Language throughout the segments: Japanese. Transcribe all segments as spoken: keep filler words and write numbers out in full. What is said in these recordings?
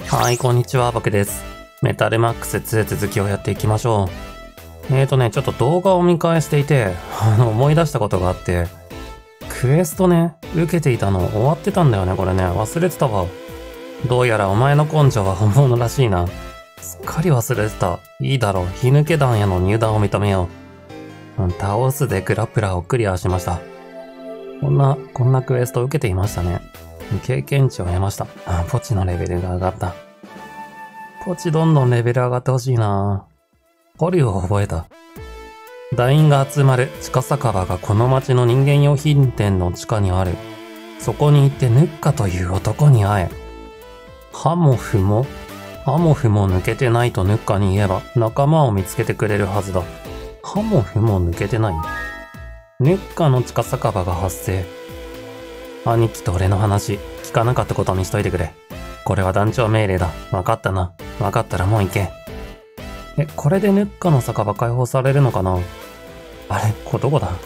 はい、こんにちは、僕です。メタルマックスツー続きをやっていきましょう。えーとね、ちょっと動画を見返していて、あの、思い出したことがあって、クエストね、受けていたの終わってたんだよね、これね。忘れてたわ。どうやらお前の根性は本物らしいな。すっかり忘れてた。いいだろう、火抜け団への入団を認めよう。うん、倒すでグラップラーをクリアしました。こんな、こんなクエストを受けていましたね。経験値を得ました。あ、ポチのレベルが上がった。ポチどんどんレベル上がってほしいな。ポリュを覚えた。団員が集まる地下酒場がこの町の人間用品店の地下にある。そこに行ってヌッカという男に会え。ハモフもハモフも抜けてないとヌッカに言えば仲間を見つけてくれるはずだ。ハモフも抜けてない？ヌッカの地下酒場が発生。兄貴と俺の話、聞かなかったことにしといてくれ。これは団長命令だ。わかったな。わかったらもう行け。え、これでヌッカの酒場解放されるのかな？あれ、これどこだ？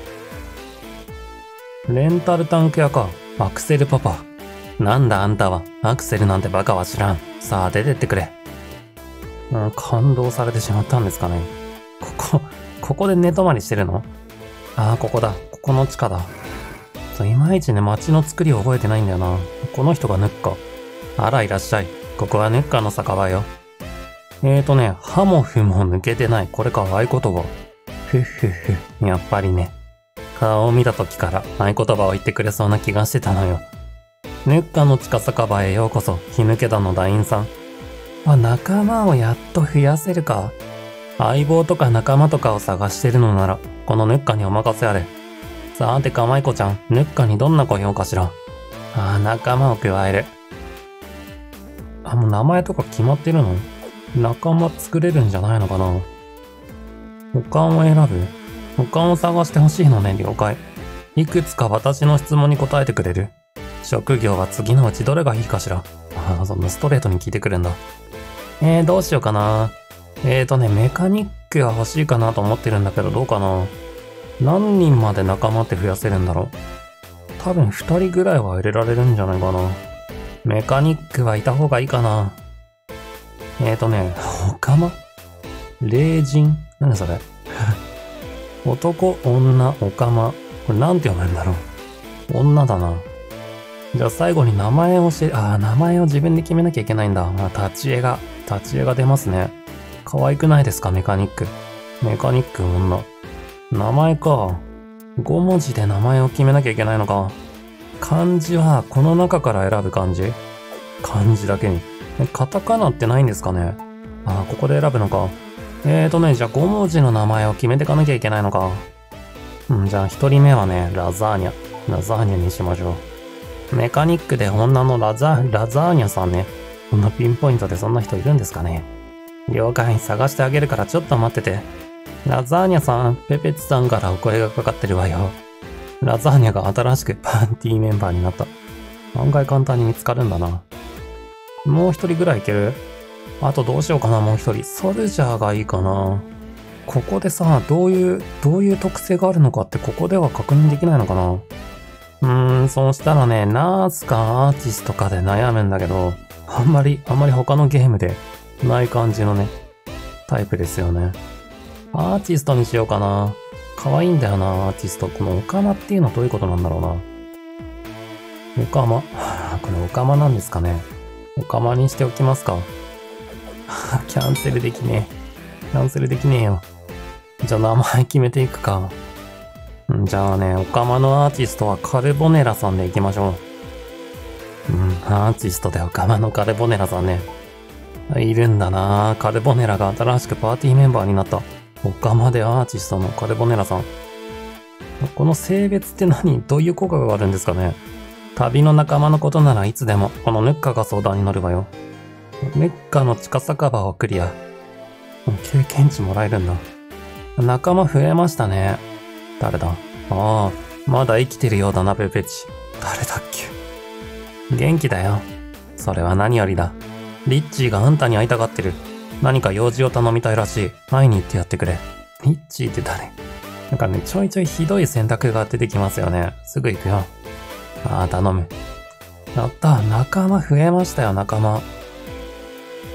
レンタルタンク屋か。アクセルパパ。なんだあんたは。アクセルなんてバカは知らん。さあ出てってくれ。うん、感動されてしまったんですかね。ここ、ここで寝泊まりしてるの？ああ、ここだ。ここの地下だ。いまいちね、街の作りを覚えてないんだよな。この人がヌッカ。あら、いらっしゃい。ここはヌッカの酒場よ。えーとね、ハモフも抜けてない。これか、合言葉。ふっふっふ。やっぱりね。顔を見た時から合言葉を言ってくれそうな気がしてたのよ。ヌッカの地下酒場へようこそ、火抜け団の団員さん。あ、仲間をやっと増やせるか。相棒とか仲間とかを探してるのなら、このヌッカにお任せあれ。さてかまいこちゃん、ヌッカにどんな子用かしら。ああ、仲間を加える。あ、もう名前とか決まってるの？仲間作れるんじゃないのかな。保管を選ぶ？保管を探してほしいのね、了解。いくつか私の質問に答えてくれる？職業は次のうちどれがいいかしら。ああ、そんなストレートに聞いてくるんだ。えー、どうしようかな。えーとね、メカニックは欲しいかなと思ってるんだけど、どうかな。何人まで仲間って増やせるんだろう。多分二人ぐらいは入れられるんじゃないかな。メカニックはいた方がいいかな。えーとね、オカマ？霊人？何それ男、女、オカマ。これなんて読むんだろう。女だな。じゃあ最後に名前を教え、あー、名前を自分で決めなきゃいけないんだ。あ、立ち絵が、立ち絵が出ますね。可愛くないですか、メカニック。メカニック女。名前か。ご文字で名前を決めなきゃいけないのか。漢字はこの中から選ぶ漢字？漢字だけに。え、カタカナってないんですかね？あ、ここで選ぶのか。えーとね、じゃあご文字の名前を決めてかなきゃいけないのか。うん、じゃあ一人目はね、ラザーニャ。ラザーニャにしましょう。メカニックで女のラザ、ラザーニャさんね。こんなピンポイントでそんな人いるんですかね。了解、探してあげるからちょっと待ってて。ラザーニャさん、ペペツさんからお声がかかってるわよ。ラザーニャが新しくパーティーメンバーになった。案外簡単に見つかるんだな。もう一人ぐらいいける？あとどうしようかな、もう一人。ソルジャーがいいかな。ここでさ、どういう、どういう特性があるのかってここでは確認できないのかな。うーん、そうしたらね、ナースかアーティストかで悩むんだけど、あんまり、あんまり他のゲームでない感じのね、タイプですよね。アーティストにしようかな。可愛いんだよな、アーティスト。このオカマっていうのはどういうことなんだろうな。オカマ。これオカマなんですかね。オカマにしておきますか。キャンセルできねえ。キャンセルできねえよ。じゃあ名前決めていくか。んじゃあね、オカマのアーティストはカルボネラさんでいきましょう。うん、アーティストでオカマのカルボネラさんね。いるんだな。カルボネラが新しくパーティーメンバーになった。オカマでアーティストのカルボネラさん。この性別って何？どういう効果があるんですかね？旅の仲間のことならいつでも、このヌッカが相談に乗るわよ。ヌッカの地下酒場をクリア。経験値もらえるんだ。仲間増えましたね。誰だ？ああ、まだ生きてるようだな、ペペチ。誰だっけ？元気だよ。それは何よりだ。リッチーがあんたに会いたがってる。何か用事を頼みたいらしい。会いに行ってやってくれ。リッチーって誰？なんかね、ちょいちょいひどい選択が出てきますよね。すぐ行くよ。ああ、頼む。やった、仲間増えましたよ、仲間。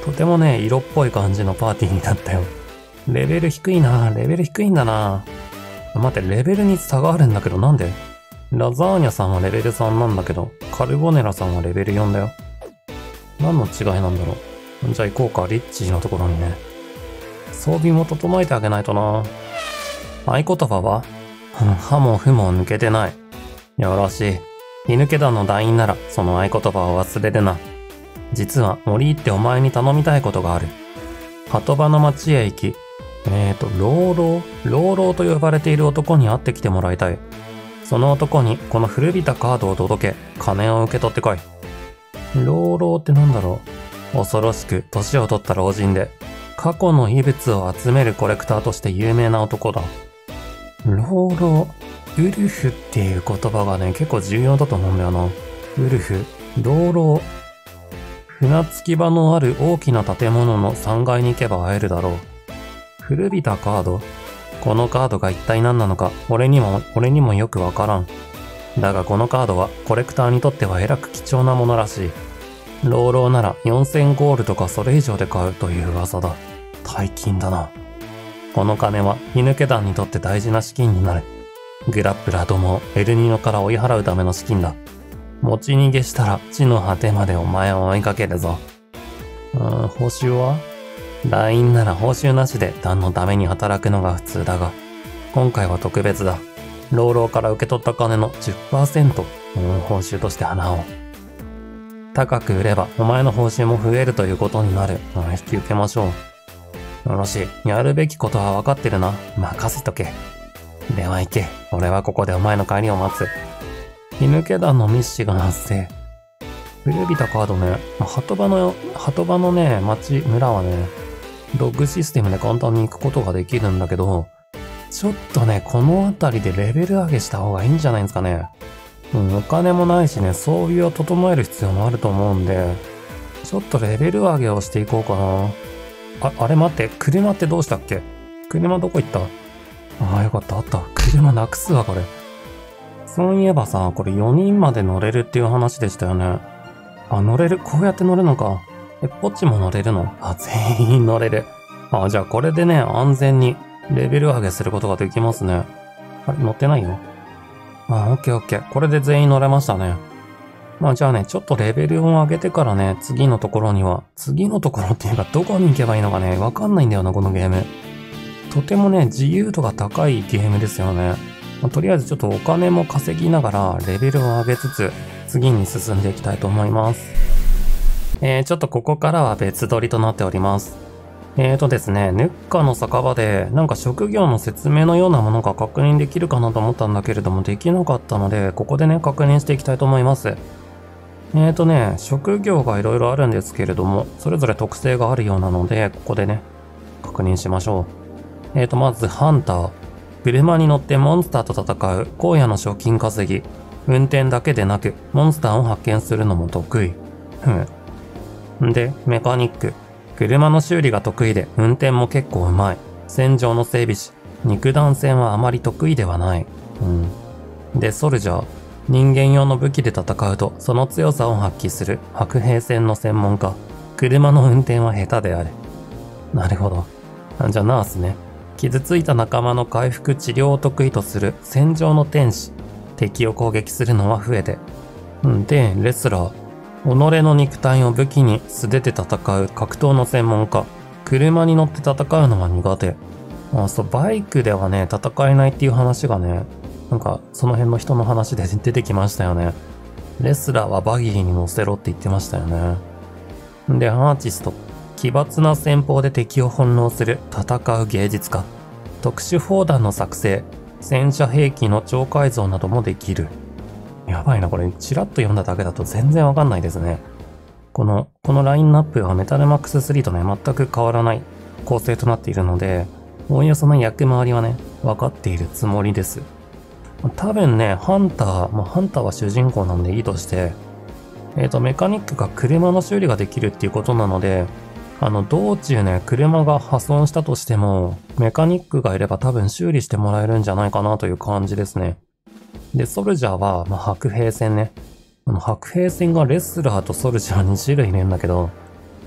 とてもね、色っぽい感じのパーティーになったよ。レベル低いな。レベル低いんだな。待って、レベルに差があるんだけどなんで？ラザーニャさんはレベルさんなんだけど、カルボネラさんはレベルよんだよ。何の違いなんだろう。じゃあ行こうか、リッチーのところにね。装備も整えてあげないとな。合言葉は？歯もふも抜けてない。よろしい。火抜け団の団員なら、その合言葉を忘れるな。実は、森行ってお前に頼みたいことがある。鳩場の町へ行き、えーと、老老老老と呼ばれている男に会ってきてもらいたい。その男に、この古びたカードを届け、金を受け取ってこい。老老ってなんだろう。恐ろしく、年を取った老人で、過去の遺物を集めるコレクターとして有名な男だ。老老、ウルフっていう言葉がね、結構重要だと思うんだよな。ウルフ、老老。船着き場のある大きな建物のさんがいに行けば会えるだろう。古びたカード？このカードが一体何なのか、俺にも、俺にもよくわからん。だがこのカードは、コレクターにとってはえらく貴重なものらしい。老老ならよんせんゴールとかそれ以上で買うという噂だ。大金だな。この金は、火抜け団にとって大事な資金になる。グラップラーどもをエルニーノから追い払うための資金だ。持ち逃げしたら地の果てまでお前を追いかけるぞ。うーん、報酬は？団員なら報酬なしで団のために働くのが普通だが、今回は特別だ。老老から受け取った金の じゅっパーセント、うん、報酬として払おう。高く売ればお前の報酬も増えるということになる。うん、引き受けましょう。よろしい。やるべきことは分かってるな。任せとけ。では行け。俺はここでお前の帰りを待つ。火抜け団の密使が発生。古びたカードね。鳩場の、鳩場のね、町、村はね、ロッグシステムで簡単に行くことができるんだけど、ちょっとね、この辺りでレベル上げした方がいいんじゃないですかね。うん、お金もないしね、装備を整える必要もあると思うんで、ちょっとレベル上げをしていこうかな。あ、あれ待って、車ってどうしたっけ？車どこ行った？ああ、よかった、あった。車なくすわ、これ。そういえばさ、これよにんまで乗れるっていう話でしたよね。あ、乗れる。こうやって乗るのか。え、ポッチも乗れるの？あ、全員乗れる。あ、じゃあこれでね、安全にレベル上げすることができますね。あれ、乗ってないよ。あ、オッケーオッケー。これで全員乗れましたね。まあじゃあね、ちょっとレベルを上げてからね、次のところには、次のところっていうかどこに行けばいいのかね、わかんないんだよな、このゲーム。とてもね、自由度が高いゲームですよね。まあ、とりあえずちょっとお金も稼ぎながらレベルを上げつつ、次に進んでいきたいと思います。えー、ちょっとここからは別撮りとなっております。えーとですね、ヌッカの酒場でなんか職業の説明のようなものが確認できるかなと思ったんだけれどもできなかったので、ここでね、確認していきたいと思います。えーとね、職業がいろいろあるんですけれども、それぞれ特性があるようなので、ここでね、確認しましょう。えーと、まずハンター。車に乗ってモンスターと戦う荒野の賞金稼ぎ。運転だけでなく、モンスターを発見するのも得意。ふむ。で、メカニック。車の修理が得意で、運転も結構うまい。戦場の整備士。肉弾戦はあまり得意ではない。うん。で、ソルジャー。人間用の武器で戦うと、その強さを発揮する白兵戦の専門家。車の運転は下手である。なるほど。じゃあナースね。傷ついた仲間の回復治療を得意とする戦場の天使。敵を攻撃するのは増えて。で、レスラー。己の肉体を武器に素手で戦う格闘の専門家。車に乗って戦うのは苦手。あ、そう、バイクではね、戦えないっていう話がね、なんかその辺の人の話で出てきましたよね。レスラーはバギーに乗せろって言ってましたよね。で、アーティスト。奇抜な戦法で敵を翻弄する戦う芸術家。特殊砲弾の作成。戦車兵器の超改造などもできる。やばいな、これチラッと読んだだけだと全然わかんないですね。この、このラインナップはメタルマックススリーとね、全く変わらない構成となっているので、おおよその役回りはね、分かっているつもりです。多分ね、ハンター、まあ、ハンターは主人公なんでいいとして、えっと、メカニックが車の修理ができるっていうことなので、あの、道中ね、車が破損したとしても、メカニックがいれば多分修理してもらえるんじゃないかなという感じですね。で、ソルジャーは、まあ、白兵戦ね。あの、白兵戦がレスラーとソルジャーに種類いるんだけど、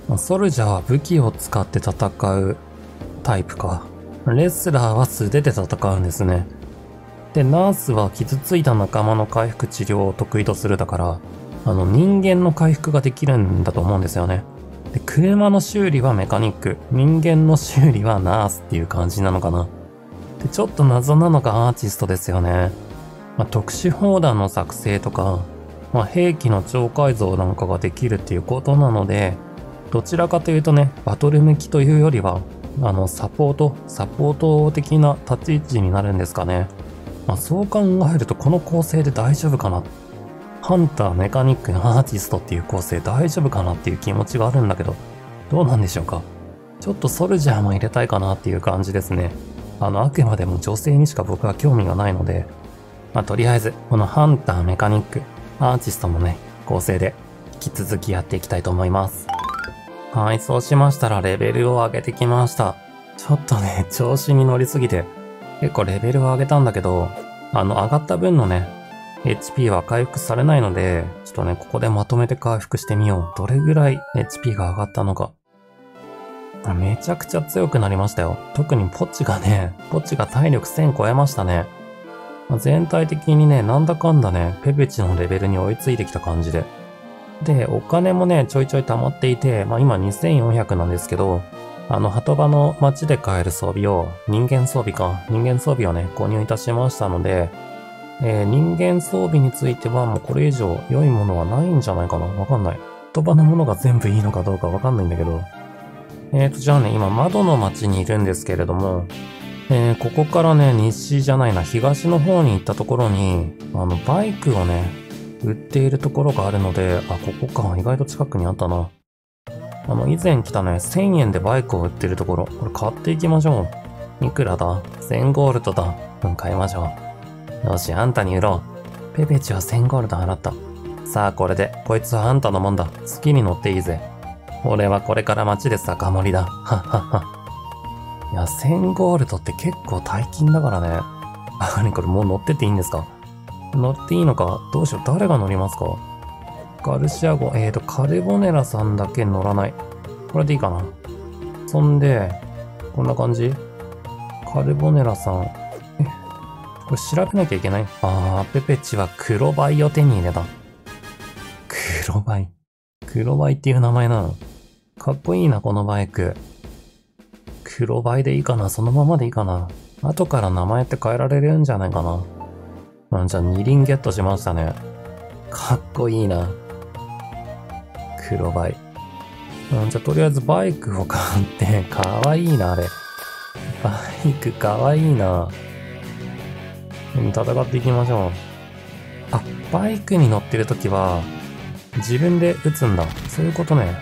ソルジャーは武器を使って戦うタイプか。レスラーは素手で戦うんですね。で、ナースは傷ついた仲間の回復治療を得意とするだから、あの人間の回復ができるんだと思うんですよね。で、車の修理はメカニック、人間の修理はナースっていう感じなのかな。で、ちょっと謎なのがアーティストですよね。まあ、特殊砲弾の作成とか、まあ、兵器の超改造なんかができるっていうことなので、どちらかというとね、バトル向きというよりは、あの、サポート、サポート的な立ち位置になるんですかね。まあ、そう考えるとこの構成で大丈夫かな。ハンター、メカニック、アーティストっていう構成大丈夫かなっていう気持ちがあるんだけど、どうなんでしょうか。ちょっとソルジャーも入れたいかなっていう感じですね。あの、あくまでも女性にしか僕は興味がないので、まあ、とりあえず、このハンター、メカニック、アーティストもね、構成で引き続きやっていきたいと思います。はい、そうしましたらレベルを上げてきました。ちょっとね、調子に乗りすぎて、結構レベルを上げたんだけど、あの、上がった分のね、エイチピー は回復されないので、ちょっとね、ここでまとめて回復してみよう。どれぐらい エイチピー が上がったのか。めちゃくちゃ強くなりましたよ。特にポチがね、ポチが体力せん超えましたね。全体的にね、なんだかんだね、ペペチのレベルに追いついてきた感じで。で、お金もね、ちょいちょい溜まっていて、まあ今にせんよんひゃくなんですけど、あの、鳩場の街で買える装備を、人間装備か、人間装備をね、購入いたしましたので、えー、人間装備についてはもうこれ以上良いものはないんじゃないかな。わかんない。鳩場のものが全部いいのかどうかわかんないんだけど。えーと、じゃあね、今窓の街にいるんですけれども、えー、ここからね、西じゃないな、東の方に行ったところに、あの、バイクをね、売っているところがあるので、あ、ここか、意外と近くにあったな。あの、以前来たね、せんえんでバイクを売ってるところ、これ買っていきましょう。いくらだ ?せん ゴールドだ。うん、買いましょう。よし、あんたに売ろう。ペペチはせんゴールド払った。さあ、これで、こいつはあんたのもんだ。好きに乗っていいぜ。俺はこれから街で酒盛りだ。はっはっは。いや、せんゴールドって結構大金だからね。あ、何これもう乗ってっていいんですか？乗っていいのか？どうしよう、誰が乗りますか？ガルシア号、えーと、カルボネラさんだけ乗らない。これでいいかな。そんで、こんな感じ？カルボネラさん。え、これ調べなきゃいけない？あー、ペペチは黒バイを手に入れた。黒バイ。黒バイっていう名前なの。かっこいいな、このバイク。黒バイでいいかな？そのままでいいかな？後から名前って変えられるんじゃないかな。うん、じゃあ二輪ゲットしましたね。かっこいいな。黒バイ。うん、じゃあとりあえずバイクを買って、かわいいな、あれ。バイクかわいいな。うん、戦っていきましょう。あ、バイクに乗ってるときは、自分で撃つんだ。そういうことね。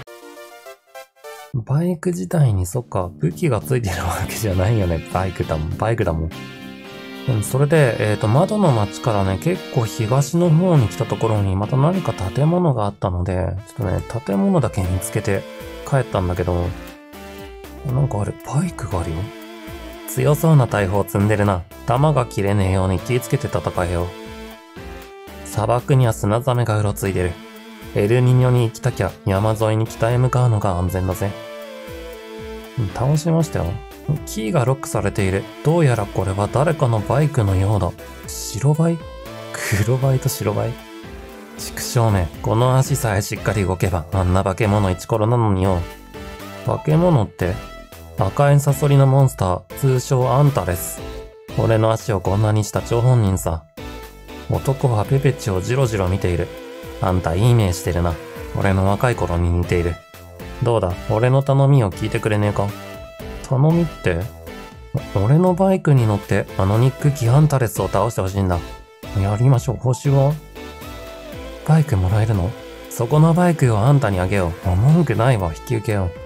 バイク自体にそっか、武器がついてるわけじゃないよね。バイクだもん、バイクだもん。うん、それで、えっと、窓の街からね、結構東の方に来たところに、また何か建物があったので、ちょっとね、建物だけ見つけて帰ったんだけど、なんかあれ、バイクがあるよ。強そうな大砲積んでるな。弾が切れねえように気をつけて戦えよ。砂漠には砂ザメがうろついてる。エルニニョに行きたきゃ山沿いに北へ向かうのが安全だぜ。倒しましたよ。キーがロックされている。どうやらこれは誰かのバイクのようだ。白バイ？黒バイと白バイ？畜生め、この足さえしっかり動けばあんな化け物イチコロなのによ。化け物って赤いサソリのモンスター、通称アンタです。俺の足をこんなにした張本人さ。男はペペチをじろじろ見ている。あんたいい目してるな。俺の若い頃に似ている。どうだ、俺の頼みを聞いてくれねえか？頼みって？俺のバイクに乗ってあのニック・ギアンタレスを倒してほしいんだ。やりましょう。報酬は？バイクもらえるの？そこのバイクをあんたにあげよう。文句ないわ。引き受けよう。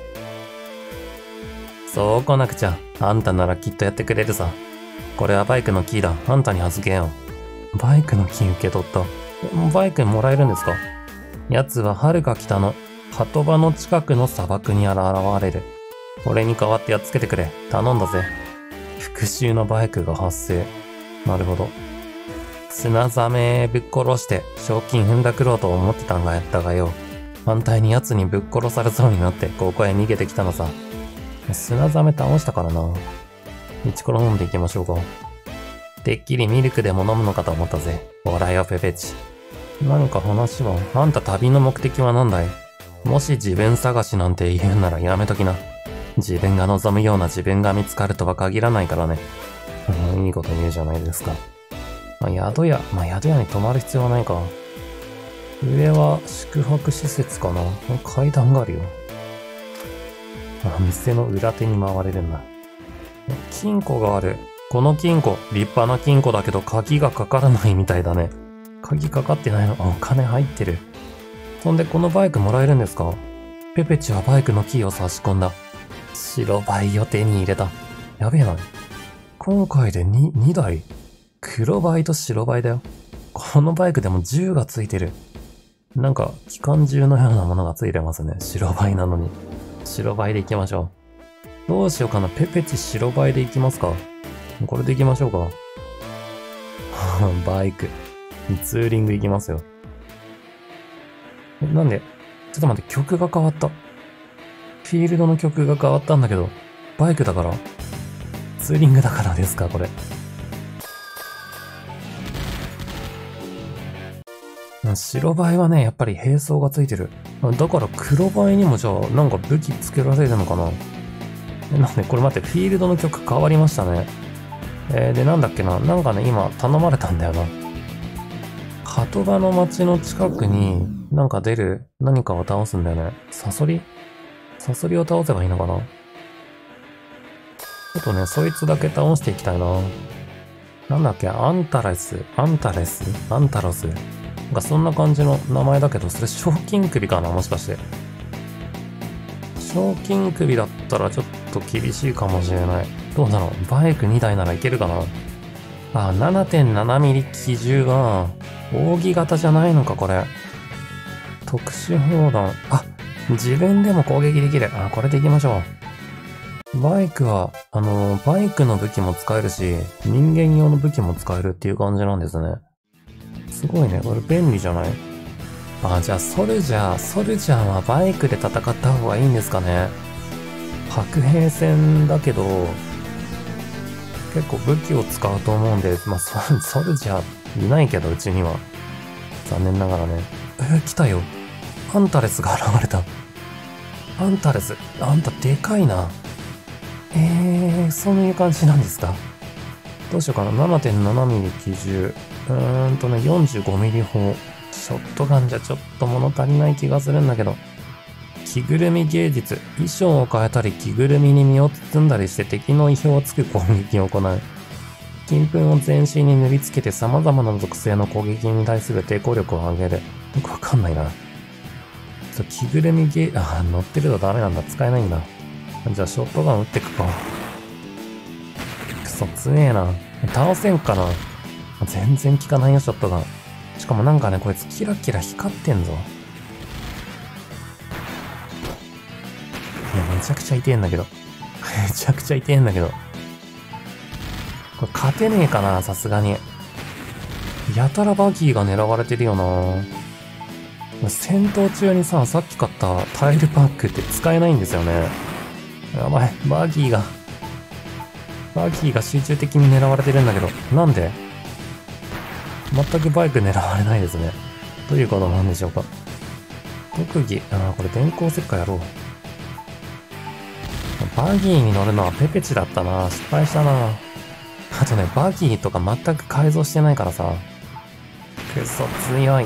そう来なくちゃ。あんたならきっとやってくれるさ。これはバイクのキーだ。あんたに預けよう。バイクのキー受け取った。バイクもらえるんですか？奴は遥か北の鳩場の近くの砂漠に現れる。俺に代わってやっつけてくれ。頼んだぜ。復讐のバイクが発生。なるほど。砂ザメぶっ殺して賞金踏んだくろうと思ってたんがやったがよ。 反対に奴にぶっ殺されそうになってここへ逃げてきたのさ。砂ザメ倒したからな。一から飲んでいきましょうか。てっきりミルクでも飲むのかと思ったぜ。ほらよペペチ。何か話は、あんた旅の目的は何だい？もし自分探しなんて言うならやめときな。自分が望むような自分が見つかるとは限らないからね。いいこと言うじゃないですか。まあ、宿屋、まあ、宿屋に泊まる必要はないか。上は宿泊施設かな。階段があるよ。あ、店の裏手に回れるんだ。金庫がある。この金庫、立派な金庫だけど鍵がかからないみたいだね。鍵かかってないの？あ、お金入ってる。そんでこのバイクもらえるんですか？ペペチはバイクのキーを差し込んだ。白バイを手に入れた。やべえな。今回で 2, 2台。黒バイと白バイだよ。このバイクでも銃がついてる。なんか機関銃のようなものがついてますね。白バイなのに。白バイで行きましょう。どうしようかな。ペペチ白バイで行きますか。これで行きましょうか。バイク。ツーリング行きますよ。なんで、ちょっと待って、曲が変わった。フィールドの曲が変わったんだけど、バイクだから、ツーリングだからですか、これ。白バイはね、やっぱり並走がついてる。だから黒バイにもじゃあ、なんか武器つけられるのかな。え、なんで、これ待って、フィールドの曲変わりましたね。えー、で、なんだっけな。なんかね、今頼まれたんだよな。鳩場の町の近くになんか出る何かを倒すんだよね。サソリ？サソリを倒せばいいのかな？ちょっとね、そいつだけ倒していきたいな。なんだっけ、アンタレス、アンタレス、アンタロス。なんかそんな感じの名前だけど、それ賞金首かな、もしかして。賞金首だったらちょっと厳しいかもしれない。どうだろう、バイクにだいならいけるかな。あ、ななてんななミリ機銃が、扇形じゃないのか、これ。特殊砲弾。あ、自分でも攻撃できる。あ、これでいきましょう。バイクは、あのー、バイクの武器も使えるし、人間用の武器も使えるっていう感じなんですね。すごいね。これ便利じゃない？あ、じゃあ、ソルジャー、ソルジャーはバイクで戦った方がいいんですかね。白兵戦だけど、結構武器を使うと思うんで、まあ、ソ, ソルジャーいないけど、うちには。残念ながらね。えー、来たよ。アンタレスが現れた。アンタレス、あんたでかいな。えー、そういう感じなんですか。どうしようかな。ななてんななミリ機銃。うーんとね、よんじゅうごミリ砲。ショットガンじゃちょっと物足りない気がするんだけど。着ぐるみ芸術。衣装を変えたり着ぐるみに身を包んだりして敵の意表をつく攻撃を行う。金粉を全身に塗りつけて様々な属性の攻撃に対する抵抗力を上げる。よくわかんないな。ちょ着ぐるみ芸、あ、乗ってるとダメなんだ。使えないんだ。じゃあショットガン撃ってくか。くそ強えな。倒せんかな。全然効かないよ、ショットガン。しかもなんかね、こいつキラキラ光ってんぞ。いや、めちゃくちゃ痛えんだけど。めちゃくちゃ痛えんだけど。これ勝てねえかな、さすがに。やたらバギーが狙われてるよな。戦闘中にさ、さっき買ったタイルパックって使えないんですよね。やばい、バギーが。バギーが集中的に狙われてるんだけど、なんで？全くバイク狙われないですね。どういうことなんでしょうか。特技、ああ、これ電光石火やろう。バギーに乗るのはペペチだったな。失敗したな。あとね、バギーとか全く改造してないからさ。くそ強い。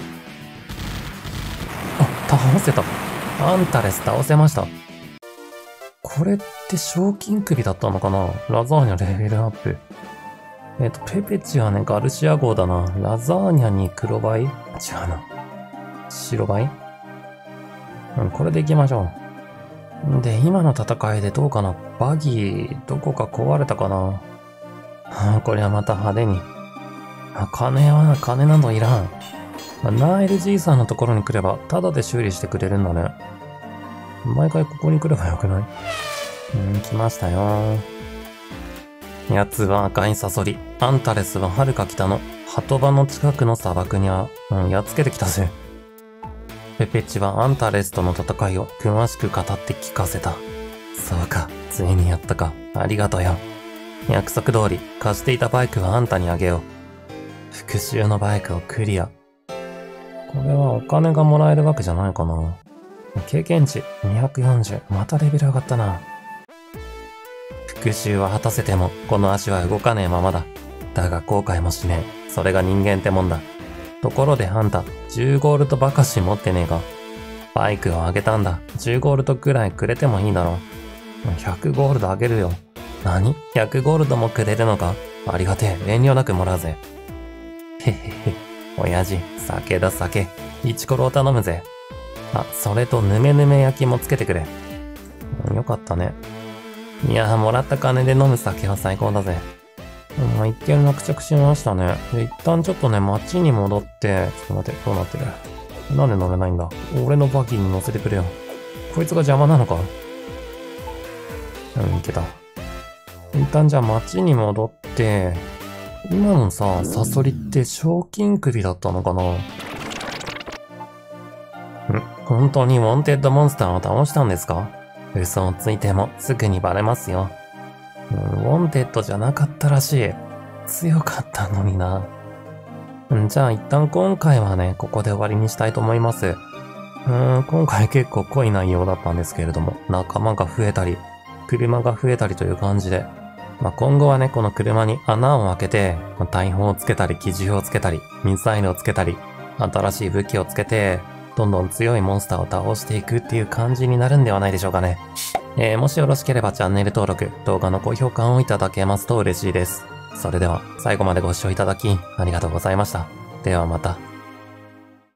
あ、倒せた。アンタレス倒せました。これって賞金首だったのかな。ラザーニャレベルアップ。えっと、ペペチはね、ガルシア号だな。ラザーニャに黒バイ？違うな。白バイ？うん、これで行きましょう。で、今の戦いでどうかな。バギー、どこか壊れたかな。はあ、これはまた派手に。あ、金は、金などいらん。ナイルじいさんのところに来れば、タダで修理してくれるんだね。毎回ここに来ればよくない？うん、来ましたよ。奴は赤いサソリ。アンタレスは遥か北の鳩場の近くの砂漠には、うん、やっつけてきたぜ。 ペペチはアンタレスとの戦いを詳しく語って聞かせた。そうか、ついにやったか。ありがとうよ。約束通り、貸していたバイクはあんたにあげよう。復讐のバイクをクリア。これはお金がもらえるわけじゃないかな。経験値にひゃくよんじゅう。またレベル上がったな。復讐は果たせても、この足は動かねえままだ。だが後悔もしねえ。それが人間ってもんだ。ところであんた、じゅうゴールドばかし持ってねえか。バイクをあげたんだ。じゅうゴールドくらいくれてもいいだろう。ひゃくゴールドあげるよ。何 ?ひゃく ゴールドもくれるのか。ありがてえ。遠慮なくもらうぜ。へへへ。親父、酒だ酒。イチコロを頼むぜ。あ、それとぬめぬめ焼きもつけてくれ。よかったね。いやー、もらった金で飲む酒は最高だぜ。まあ、一見落着しましたね。で、一旦ちょっとね、街に戻って、ちょっと待って、どうなってる？なんで乗れないんだ？俺のバギーに乗せてくれよ。こいつが邪魔なのか？うん、いけた。一旦じゃあ街に戻って、今のさ、サソリって賞金首だったのかな？ん？本当にウォンテッドモンスターを倒したんですか？嘘をついてもすぐにバレますよ。うん、ウォンテッドじゃなかったらしい。強かったのにな。んじゃあ一旦今回はね、ここで終わりにしたいと思います。うーん、今回結構濃い内容だったんですけれども、仲間が増えたり、車が増えたりという感じで、まあ、今後はね、この車に穴を開けて、まあ、大砲をつけたり、機銃をつけたり、ミサイルをつけたり、新しい武器をつけて、どんどん強いモンスターを倒していくっていう感じになるんではないでしょうかね。えー、もしよろしければチャンネル登録、動画の高評価をいただけますと嬉しいです。それでは、最後までご視聴いただき、ありがとうございました。ではまた。